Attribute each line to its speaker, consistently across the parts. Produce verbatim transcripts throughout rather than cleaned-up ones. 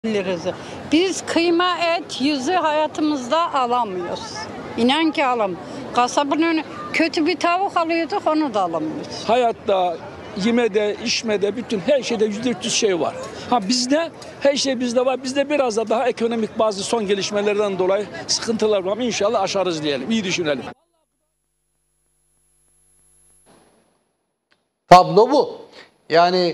Speaker 1: Lirası. Biz kıyma, et, yüzü hayatımızda alamıyoruz. İnan ki alam. Kasabın önü kötü bir tavuk alıyorduk, onu da alamıyoruz.
Speaker 2: Hayatta, yemede, içmede, bütün her şeyde yüzde üç yüz şey var. Ha bizde her şey bizde var. Bizde biraz da daha ekonomik bazı son gelişmelerden dolayı sıkıntılar var. İnşallah aşarız diyelim. İyi düşünelim.
Speaker 3: Tablo bu. Yani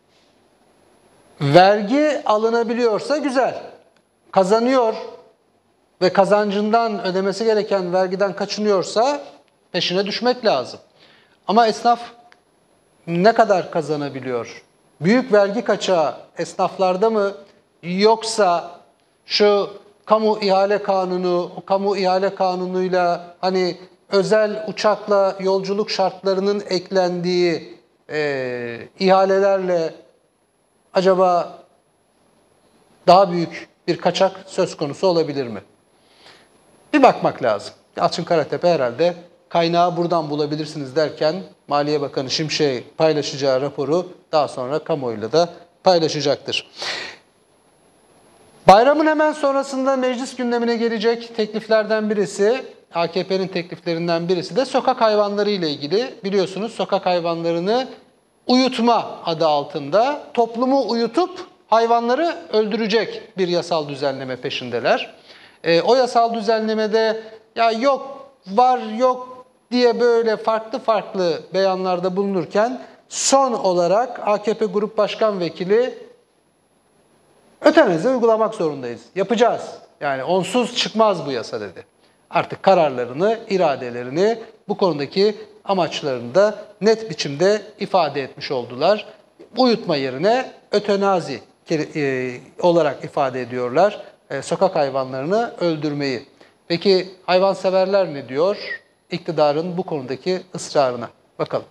Speaker 3: vergi alınabiliyorsa güzel. Kazanıyor ve kazancından ödemesi gereken vergiden kaçınıyorsa peşine düşmek lazım. Ama esnaf ne kadar kazanabiliyor? Büyük vergi kaçağı esnaflarda mı, yoksa şu kamu ihale kanunu, o kamu ihale kanunuyla hani özel uçakla yolculuk şartlarının eklendiği e, ihalelerle acaba daha büyük bir kaçak söz konusu olabilir mi? Bir bakmak lazım. Yalçın Karatepe herhalde kaynağı buradan bulabilirsiniz derken Maliye Bakanı Şimşek'e paylaşacağı raporu daha sonra kamuoyuyla da paylaşacaktır. Bayramın hemen sonrasında meclis gündemine gelecek tekliflerden birisi, A K P'nin tekliflerinden birisi de sokak hayvanları ile ilgili. Biliyorsunuz sokak hayvanlarını uyutma adı altında toplumu uyutup hayvanları öldürecek bir yasal düzenleme peşindeler. E, o yasal düzenlemede ya yok, var, yok diye böyle farklı farklı beyanlarda bulunurken son olarak A K P Grup Başkan Vekili ötenazi uygulamak zorundayız, yapacağız. Yani onsuz çıkmaz bu yasa dedi. Artık kararlarını, iradelerini, bu konudaki amaçlarını da net biçimde ifade etmiş oldular. Uyutma yerine ötenazi olarak ifade ediyorlar sokak hayvanlarını öldürmeyi. Peki hayvanseverler ne diyor? İktidarın bu konudaki ısrarına bakalım.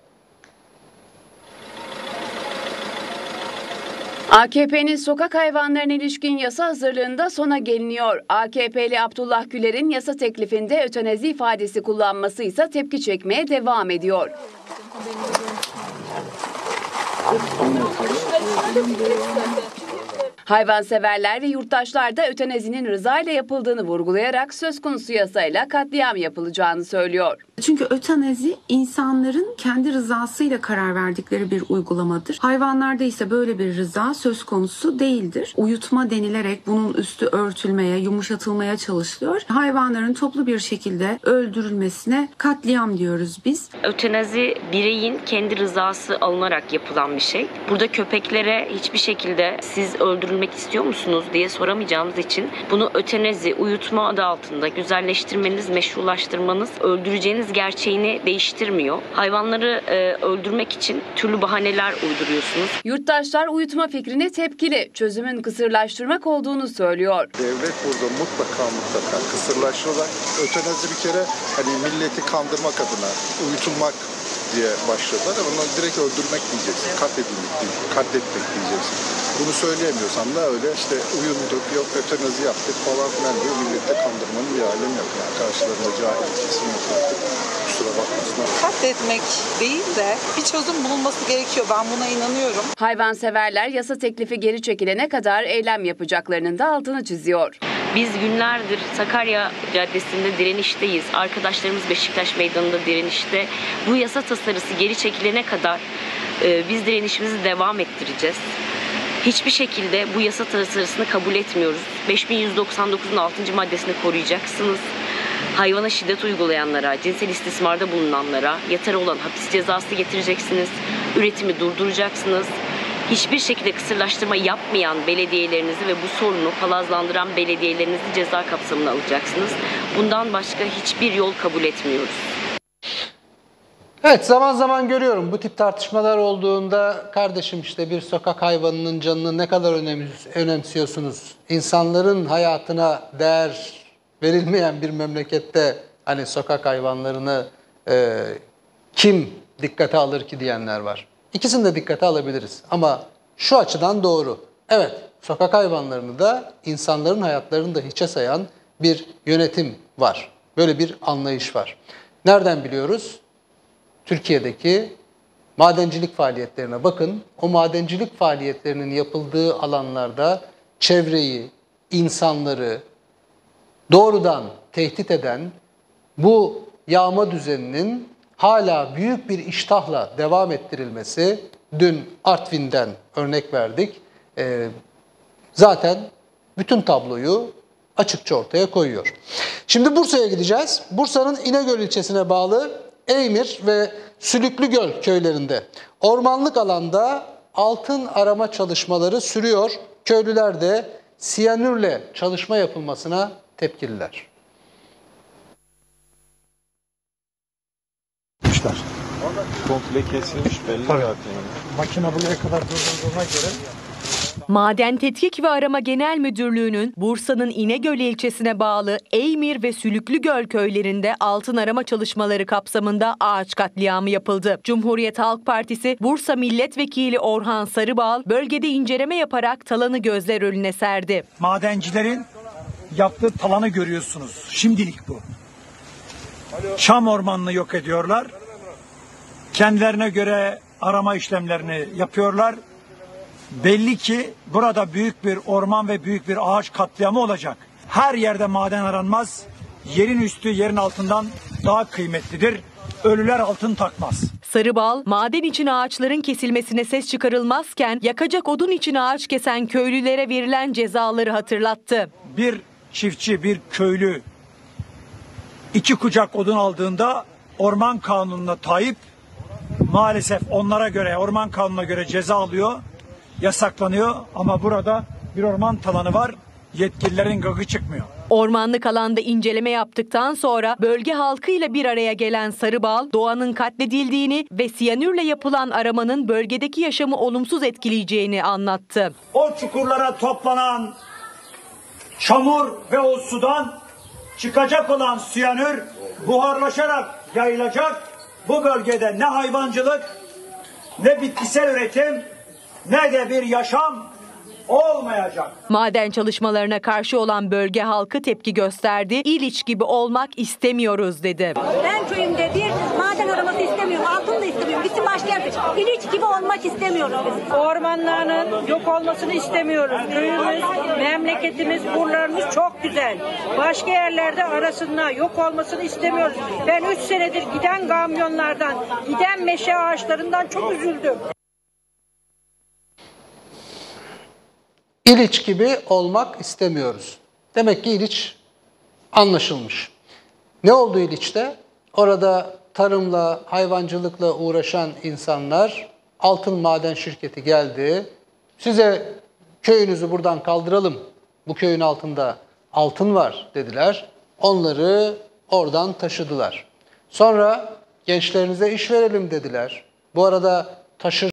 Speaker 4: A K P'nin sokak hayvanlarına ilişkin yasa hazırlığında sona geliniyor. A K P'li Abdullah Güler'in yasa teklifinde ötenazi ifadesi kullanması ise tepki çekmeye devam ediyor. Hayvanseverler ve yurttaşlar da ötenazinin rızayla yapıldığını vurgulayarak söz konusu yasayla katliam yapılacağını söylüyor.
Speaker 5: Çünkü ötenazi insanların kendi rızasıyla karar verdikleri bir uygulamadır. Hayvanlarda ise böyle bir rıza söz konusu değildir. Uyutma denilerek bunun üstü örtülmeye, yumuşatılmaya çalışılıyor. Hayvanların toplu bir şekilde öldürülmesine katliam diyoruz biz.
Speaker 6: Ötenazi bireyin kendi rızası alınarak yapılan bir şey. Burada köpeklere hiçbir şekilde siz öldürülmek istiyor musunuz diye soramayacağımız için bunu ötenazi, uyutma adı altında güzelleştirmeniz, meşrulaştırmanız öldüreceğiniz gerçeğini değiştirmiyor. Hayvanları e, öldürmek için türlü bahaneler uyduruyorsunuz.
Speaker 4: Yurttaşlar uyutma fikrine tepkili, çözümün kısırlaştırmak olduğunu söylüyor.
Speaker 7: Devlet burada mutlaka mutlaka kısırlaştırıyorlar. Ötenazi bir kere hani milleti kandırmak adına uyutulmak diye başladılar. Ama direkt öldürmek diyeceksin, katledilmek, katletmek diyeceksin. Bunu söyleyemiyorsan da öyle işte uyunduk, yok ötenazi yaptık falan filan diyor. Millette kandırmanın bir alemi yok. Yani karşılarında cahil kesim yok. Kusura bakmasınlar.
Speaker 8: Katletmek değil de bir çözüm bulunması gerekiyor. Ben buna inanıyorum.
Speaker 4: Hayvanseverler yasa teklifi geri çekilene kadar eylem yapacaklarının da altını çiziyor.
Speaker 6: Biz günlerdir Sakarya Caddesi'nde direnişteyiz. Arkadaşlarımız Beşiktaş Meydanı'nda direnişte. Bu yasa tasarısı geri çekilene kadar e, biz direnişimizi devam ettireceğiz. Hiçbir şekilde bu yasa tasarısını kabul etmiyoruz. beş bin yüz doksan dokuzun altıncı maddesini koruyacaksınız. Hayvana şiddet uygulayanlara, cinsel istismarda bulunanlara yeter olan hapis cezası getireceksiniz. Üretimi durduracaksınız. Hiçbir şekilde kısırlaştırma yapmayan belediyelerinizi ve bu sorunu palazlandıran belediyelerinizi ceza kapsamına alacaksınız. Bundan başka hiçbir yol kabul etmiyoruz.
Speaker 3: Evet, zaman zaman görüyorum bu tip tartışmalar olduğunda kardeşim işte bir sokak hayvanının canını ne kadar önemsiyorsunuz? İnsanların hayatına değer verilmeyen bir memlekette hani sokak hayvanlarını e, kim dikkate alır ki diyenler var. İkisini de dikkate alabiliriz ama şu açıdan doğru. Evet, sokak hayvanlarını da insanların hayatlarını da hiçe sayan bir yönetim var. Böyle bir anlayış var. Nereden biliyoruz? Türkiye'deki madencilik faaliyetlerine bakın. O madencilik faaliyetlerinin yapıldığı alanlarda çevreyi, insanları doğrudan tehdit eden bu yağma düzeninin hala büyük bir iştahla devam ettirilmesi, dün Artvin'den örnek verdik, e, zaten bütün tabloyu açıkça ortaya koyuyor. Şimdi Bursa'ya gideceğiz. Bursa'nın İnegöl ilçesine bağlı Eymir ve Sülüklügöl köylerinde ormanlık alanda altın arama çalışmaları sürüyor. Köylüler de siyanürle çalışma yapılmasına tepkililer.
Speaker 9: Komple kesilmiş belli zaten.
Speaker 10: Makine buraya kadar durduğuna göre.
Speaker 11: Maden Tetkik ve Arama Genel Müdürlüğü'nün Bursa'nın İnegöl ilçesine bağlı Eymir ve Sülüklügöl köylerinde altın arama çalışmaları kapsamında ağaç katliamı yapıldı. Cumhuriyet Halk Partisi Bursa Milletvekili Orhan Sarıbal bölgede inceleme yaparak talanı gözler önüne serdi.
Speaker 10: Madencilerin yaptığı talanı görüyorsunuz. Şimdilik bu. Çam ormanını yok ediyorlar. Kendilerine göre arama işlemlerini yapıyorlar. Belli ki burada büyük bir orman ve büyük bir ağaç katliamı olacak. Her yerde maden aranmaz. Yerin üstü yerin altından daha kıymetlidir. Ölüler altın takmaz.
Speaker 11: Sarıbal, maden için ağaçların kesilmesine ses çıkarılmazken yakacak odun için ağaç kesen köylülere verilen cezaları hatırlattı.
Speaker 10: Bir çiftçi, bir köylü iki kucak odun aldığında orman kanununa tayyip maalesef onlara göre, orman kanununa göre ceza alıyor, yasaklanıyor ama burada bir orman talanı var, yetkililerin gıkı çıkmıyor.
Speaker 11: Ormanlık alanda inceleme yaptıktan sonra bölge halkıyla bir araya gelen Sarıbal, doğanın katledildiğini ve siyanürle yapılan aramanın bölgedeki yaşamı olumsuz etkileyeceğini anlattı.
Speaker 10: O çukurlara toplanan çamur ve o sudan çıkacak olan siyanür buharlaşarak yayılacak. Bu bölgede ne hayvancılık, ne bitkisel üretim, ne de bir yaşam olmayacak.
Speaker 11: Maden çalışmalarına karşı olan bölge halkı tepki gösterdi. İliç gibi olmak istemiyoruz dedi.
Speaker 12: Ben köyümde bir maden araması istemiyorum, altın da istemiyorum. Gitsin başka yerde. İliç gibi olmak istemiyoruz biz.
Speaker 13: Ormanlarının yok olmasını istemiyoruz. Köyümüz, memleketimiz, buralarımız çok güzel. Başka yerlerde arasında yok olmasını istemiyoruz. Ben üç senedir giden kamyonlardan, giden meşe ağaçlarından çok üzüldüm.
Speaker 3: İliç gibi olmak istemiyoruz. Demek ki İliç anlaşılmış. Ne oldu İliç'te? Orada tarımla, hayvancılıkla uğraşan insanlar, altın maden şirketi geldi. Size köyünüzü buradan kaldıralım. Bu köyün altında altın var dediler. Onları oradan taşıdılar. Sonra gençlerinize iş verelim dediler. Bu arada taşır